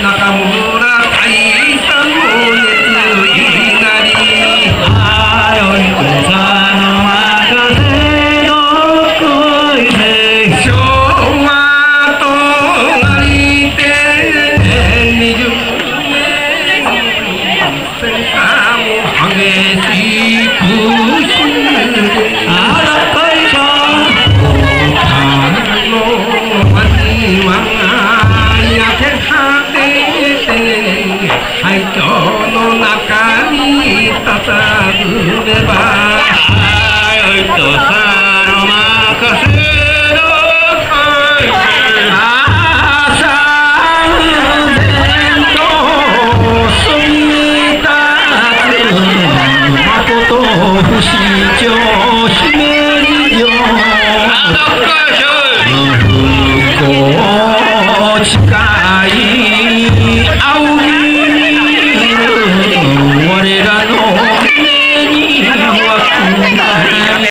中村大佐の熱意なりあよいとさの任せの恋せ昭和となりて20年戦火も激しくしあらかいさの街は焼け果てて廃墟の中に佇めばよいとさ